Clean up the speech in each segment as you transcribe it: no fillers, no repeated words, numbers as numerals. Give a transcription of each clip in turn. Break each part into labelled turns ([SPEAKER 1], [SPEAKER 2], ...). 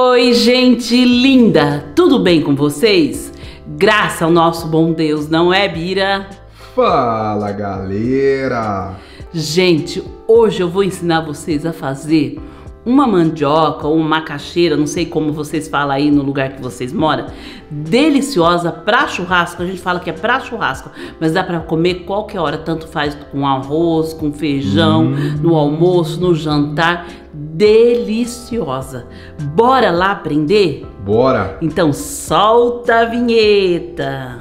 [SPEAKER 1] Oi, gente linda! Tudo bem com vocês? Graças ao nosso bom Deus, não é, Bira?
[SPEAKER 2] Fala, galera!
[SPEAKER 1] Gente, hoje eu vou ensinar vocês a fazer uma mandioca ou uma macaxeira, não sei como vocês falam aí no lugar que vocês moram, deliciosa pra churrasco. A gente fala que é pra churrasco, mas dá pra comer qualquer hora, tanto faz com arroz, com feijão, no almoço, no jantar. Deliciosa. Bora lá aprender?
[SPEAKER 2] Bora!
[SPEAKER 1] Então solta a vinheta.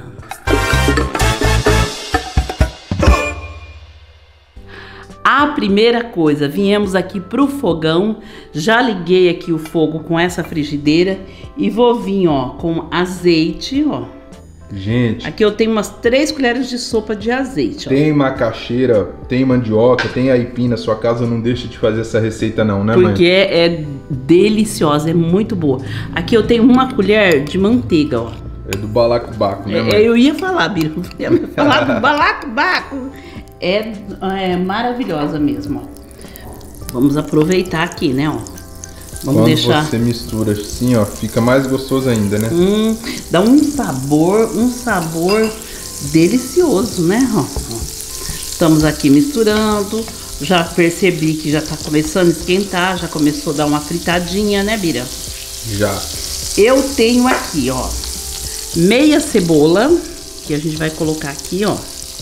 [SPEAKER 1] A primeira coisa, viemos aqui pro fogão, já liguei aqui o fogo com essa frigideira e vou vir, ó, com azeite, ó.
[SPEAKER 2] Gente,
[SPEAKER 1] Aqui eu tenho umas 3 colheres de sopa de azeite, ó.
[SPEAKER 2] tem macaxeira, tem mandioca, tem aipim na sua casa, não deixa de fazer essa receita não, né, mãe?
[SPEAKER 1] Porque é deliciosa, é muito boa. Aqui eu tenho uma colher de manteiga, ó.
[SPEAKER 2] É do balacobaco, né, mãe?
[SPEAKER 1] Eu ia falar, Bira, eu ia falar do balacobaco. É maravilhosa mesmo, ó. Vamos aproveitar aqui, né, ó. Vamos
[SPEAKER 2] Quando
[SPEAKER 1] deixar...
[SPEAKER 2] você mistura assim, ó, fica mais gostoso ainda, né?
[SPEAKER 1] Dá um sabor delicioso, né, ó. Estamos aqui misturando. Já percebi que já tá começando a esquentar, já começou a dar uma fritadinha, né, Bira?
[SPEAKER 2] Já.
[SPEAKER 1] Eu tenho aqui, ó, meia cebola, que a gente vai colocar aqui, ó.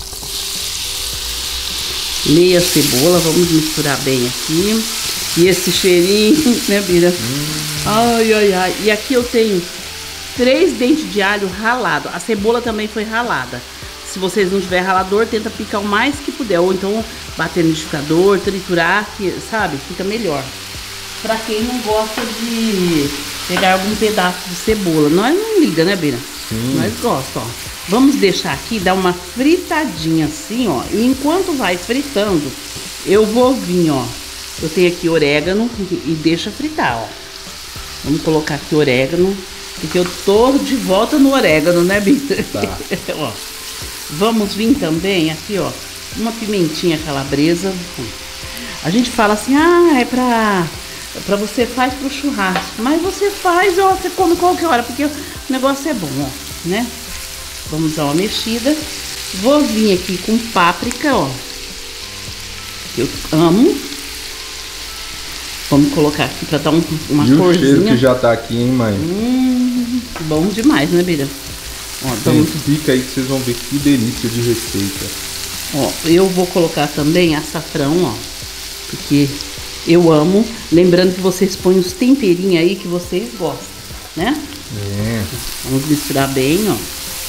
[SPEAKER 1] Meia cebola, vamos misturar bem aqui. E esse cheirinho, né, Bira? Ai, ai, ai. E aqui eu tenho 3 dentes de alho ralado. A cebola também foi ralada. Se vocês não tiver ralador, tenta picar o mais que puder. Ou então bater no liquidificador, triturar, que, sabe? Fica melhor. Pra quem não gosta de pegar algum pedaço de cebola. Nós não liga, né, Bira?
[SPEAKER 2] Sim.
[SPEAKER 1] Nós gosta, ó. Vamos deixar aqui, dar uma fritadinha assim, ó. E enquanto vai fritando, eu vou vir, ó. Eu tenho aqui orégano e deixa fritar, ó. Vamos colocar aqui orégano, porque eu tô de volta no orégano, né, Bita?
[SPEAKER 2] Tá.
[SPEAKER 1] Ó. Vamos vir também aqui, ó, uma pimentinha calabresa. A gente fala assim, ah, é pra você faz pro churrasco. Mas você faz, ó, você come qualquer hora, porque o negócio é bom, ó, né? Vamos dar uma mexida. Vou vir aqui com páprica, ó. Eu amo. Vamos colocar aqui pra dar uma
[SPEAKER 2] E
[SPEAKER 1] corzinha.
[SPEAKER 2] o cheiro que já tá aqui, hein, mãe?
[SPEAKER 1] Bom demais, né, Bira? Ó,
[SPEAKER 2] Gente, fica aí que vocês vão ver que delícia de receita.
[SPEAKER 1] Ó, eu vou colocar também açafrão, ó. Porque eu amo. Lembrando que vocês põem os temperinhos aí que vocês gostam, né?
[SPEAKER 2] É.
[SPEAKER 1] Vamos misturar bem, ó.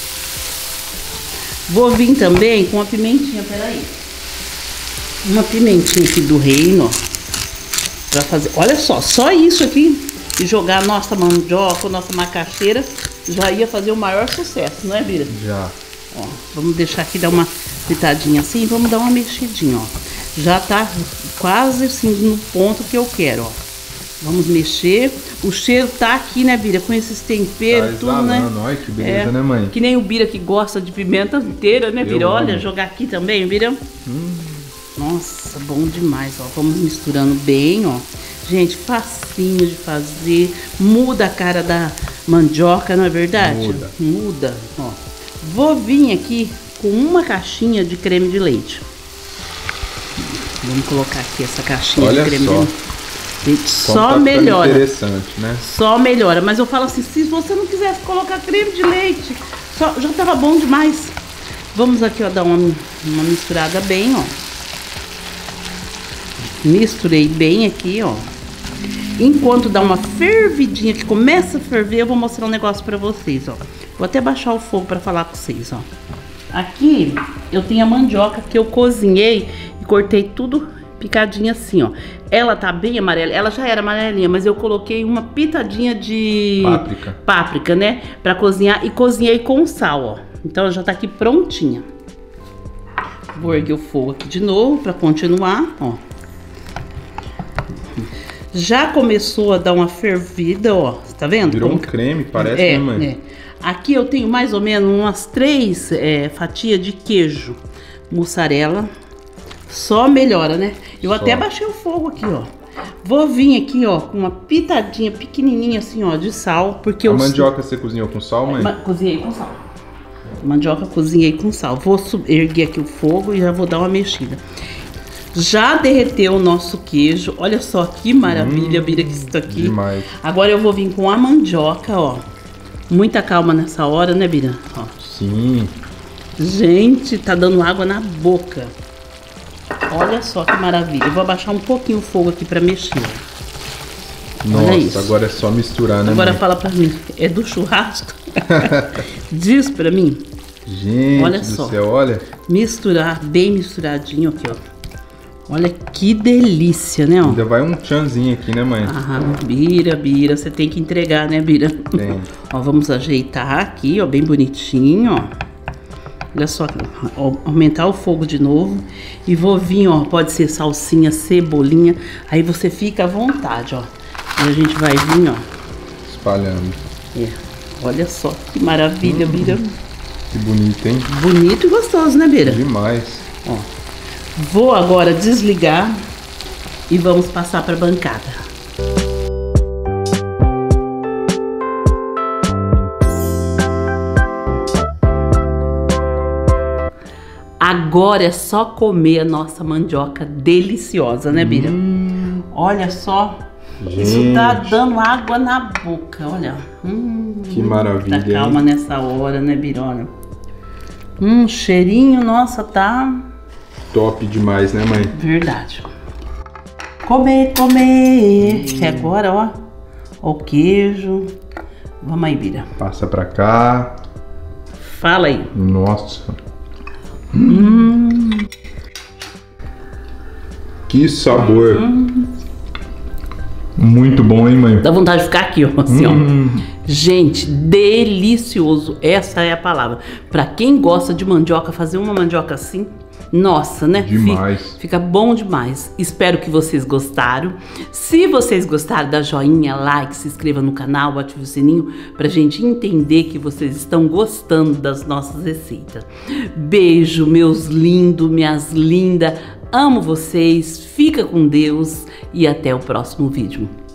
[SPEAKER 1] Vou vir também com a pimentinha, peraí. Uma pimentinha aqui do reino, ó. Pra fazer, olha só isso aqui. E jogar a nossa mandioca, a nossa macaxeira, já ia fazer o maior sucesso, não é, Bira?
[SPEAKER 2] Já.
[SPEAKER 1] Ó, vamos deixar aqui dar uma fritadinha assim, vamos dar uma mexidinha, ó. Já tá quase assim no ponto que eu quero, ó. Vamos mexer. O cheiro tá aqui, né, Bira? Com esses temperos,
[SPEAKER 2] Tá
[SPEAKER 1] tudo, né?
[SPEAKER 2] exalando. Olha que beleza, né, mãe?
[SPEAKER 1] Que nem o Bira que gosta de pimenta inteira, né, Bira?
[SPEAKER 2] Eu
[SPEAKER 1] Olha,
[SPEAKER 2] amo.
[SPEAKER 1] jogar aqui também, Bira. Nossa, bom demais, ó. Vamos misturando bem, ó. Gente, facinho de fazer. Muda a cara da mandioca, não é verdade?
[SPEAKER 2] Muda.
[SPEAKER 1] Muda, ó. Vou vir aqui com uma caixinha de creme de leite. Vamos colocar aqui essa caixinha
[SPEAKER 2] Olha
[SPEAKER 1] de creme
[SPEAKER 2] só.
[SPEAKER 1] de leite.
[SPEAKER 2] Como
[SPEAKER 1] Só
[SPEAKER 2] tá ficando
[SPEAKER 1] melhora.
[SPEAKER 2] interessante, né?
[SPEAKER 1] Só melhora. Mas eu falo assim, se você não quisesse colocar creme de leite, já tava bom demais. Vamos aqui, ó, dar uma misturada bem, ó. Misturei bem aqui, ó. Enquanto dá uma fervidinha, que começa a ferver, eu vou mostrar um negócio pra vocês, ó. Vou até baixar o fogo pra falar com vocês, ó. Aqui eu tenho a mandioca que eu cozinhei e cortei tudo picadinha assim, ó. Ela tá bem amarela, ela já era amarelinha, mas eu coloquei uma pitadinha de páprica, né? Pra cozinhar e cozinhei com sal, ó. Então ela já tá aqui prontinha. Vou erguer o fogo aqui de novo pra continuar, ó. Já começou a dar uma fervida, ó. Tá vendo?
[SPEAKER 2] Virou um creme, parece, né, mãe?
[SPEAKER 1] É. Aqui eu tenho mais ou menos umas 3 fatias de queijo mussarela. Só melhora, né? Eu até baixei o fogo aqui, ó. Vou vir aqui, ó, com uma pitadinha pequenininha assim, ó, de sal, porque
[SPEAKER 2] a mandioca você cozinhou com sal, mãe?
[SPEAKER 1] Cozinhei com sal. Mandioca cozinhei com sal. Vou erguer aqui o fogo e já vou dar uma mexida. Já derreteu o nosso queijo. Olha só que maravilha, Bira, que isso aqui.
[SPEAKER 2] Demais.
[SPEAKER 1] Agora eu vou vir com a mandioca, ó. Muita calma nessa hora, né, Bira? Ó.
[SPEAKER 2] Sim.
[SPEAKER 1] Gente, tá dando água na boca. Olha só que maravilha. Eu vou abaixar um pouquinho o fogo aqui pra mexer.
[SPEAKER 2] Nossa,
[SPEAKER 1] olha isso.
[SPEAKER 2] Agora é só misturar, né,
[SPEAKER 1] Agora
[SPEAKER 2] mãe?
[SPEAKER 1] fala pra mim, é do churrasco? Diz pra mim.
[SPEAKER 2] Gente
[SPEAKER 1] olha
[SPEAKER 2] do
[SPEAKER 1] só.
[SPEAKER 2] céu, olha.
[SPEAKER 1] Misturar, bem misturadinho aqui, ó. Olha que delícia, né, ó.
[SPEAKER 2] Ainda vai um tchanzinho aqui, né, mãe?
[SPEAKER 1] Ah, Bira, você tem que entregar, né, Bira?
[SPEAKER 2] Tem.
[SPEAKER 1] Ó, vamos ajeitar aqui, ó, bem bonitinho, ó. Olha só, ó, aumentar o fogo de novo. E vou vir, ó, pode ser salsinha, cebolinha. Aí você fica à vontade, ó. E a gente vai vir, ó.
[SPEAKER 2] Espalhando.
[SPEAKER 1] É. Olha só que maravilha, Bira.
[SPEAKER 2] Que bonito, hein?
[SPEAKER 1] Bonito e gostoso, né, Bira?
[SPEAKER 2] Demais.
[SPEAKER 1] Ó. Vou agora desligar e vamos passar para a bancada. Agora é só comer a nossa mandioca deliciosa, né, Bira? Olha só.
[SPEAKER 2] Gente.
[SPEAKER 1] Isso tá dando água na boca, olha.
[SPEAKER 2] Que maravilha.
[SPEAKER 1] Tá calma nessa hora, né, Birona? Cheirinho, nossa, tá...
[SPEAKER 2] Top demais, né, mãe?
[SPEAKER 1] Verdade. Comer. Que agora, ó, o queijo. Vamos aí, Bira.
[SPEAKER 2] Passa pra cá.
[SPEAKER 1] Fala aí.
[SPEAKER 2] Nossa. Que sabor. Muito bom, hein, mãe?
[SPEAKER 1] Dá vontade de ficar aqui, ó, assim, ó. Gente, delicioso. Essa é a palavra. Pra quem gosta de mandioca, fazer uma mandioca assim... Nossa, né?
[SPEAKER 2] Demais.
[SPEAKER 1] Fica bom demais. Espero que vocês gostaram. Se vocês gostaram, dá joinha, like, se inscreva no canal, ative o sininho pra gente entender que vocês estão gostando das nossas receitas. Beijo, meus lindos, minhas lindas. Amo vocês. Fica com Deus e até o próximo vídeo.